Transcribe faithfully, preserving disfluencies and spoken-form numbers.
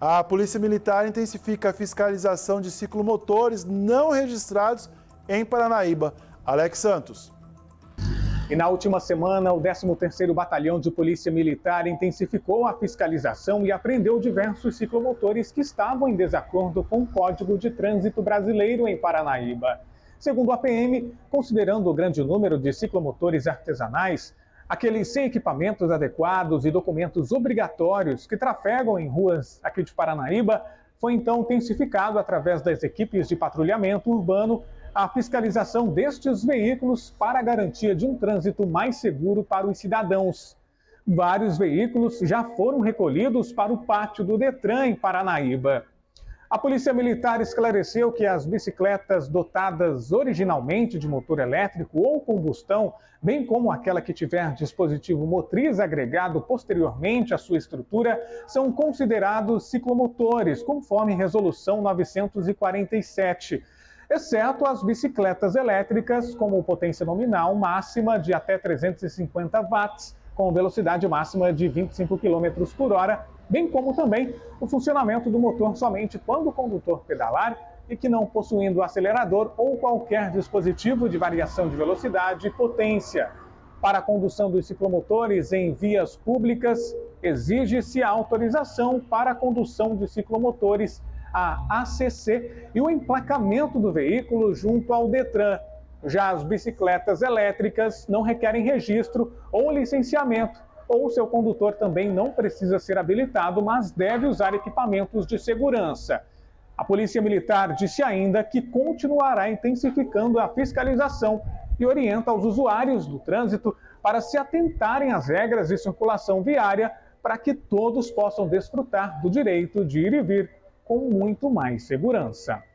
A Polícia Militar intensifica a fiscalização de ciclomotores não registrados em Paranaíba. Alex Santos. E na última semana, o décimo terceiro Batalhão de Polícia Militar intensificou a fiscalização e apreendeu diversos ciclomotores que estavam em desacordo com o Código de Trânsito Brasileiro em Paranaíba. Segundo a P M, considerando o grande número de ciclomotores artesanais, aqueles sem equipamentos adequados e documentos obrigatórios que trafegam em ruas aqui de Paranaíba, foi então intensificado através das equipes de patrulhamento urbano a fiscalização destes veículos para a garantia de um trânsito mais seguro para os cidadãos. Vários veículos já foram recolhidos para o pátio do Detran em Paranaíba. A Polícia Militar esclareceu que as bicicletas dotadas originalmente de motor elétrico ou combustão, bem como aquela que tiver dispositivo motriz agregado posteriormente à sua estrutura, são considerados ciclomotores, conforme Resolução novecentos e quarenta e sete, exceto as bicicletas elétricas, com potência nominal máxima de até trezentos e cinquenta watts, com velocidade máxima de vinte e cinco quilômetros por hora, bem como também o funcionamento do motor somente quando o condutor pedalar e que não possuindo acelerador ou qualquer dispositivo de variação de velocidade e potência. Para a condução dos ciclomotores em vias públicas, exige-se a autorização para a condução de ciclomotores, a A C C, e o emplacamento do veículo junto ao Detran. Já as bicicletas elétricas não requerem registro ou licenciamento, ou seu condutor também não precisa ser habilitado, mas deve usar equipamentos de segurança. A Polícia Militar disse ainda que continuará intensificando a fiscalização e orienta os usuários do trânsito para se atentarem às regras de circulação viária para que todos possam desfrutar do direito de ir e vir com muito mais segurança.